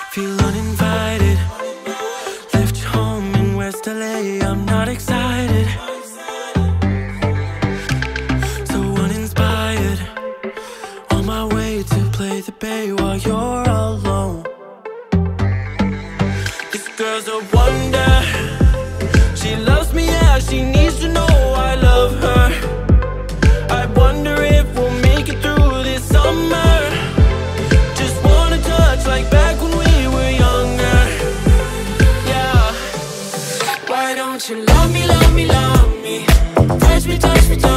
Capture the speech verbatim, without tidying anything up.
Feel uninvited. Left you home in West L A, I'm not excited. So uninspired. On my way to play the bay while you're alone. This girl's a wonder. She loves me, yeah, she needs to know I love her. I wonder if we'll make it through this summer. Just wanna touch like back when we were younger. Yeah. Why don't you love me, love me, love me? Touch me, touch me, touch me.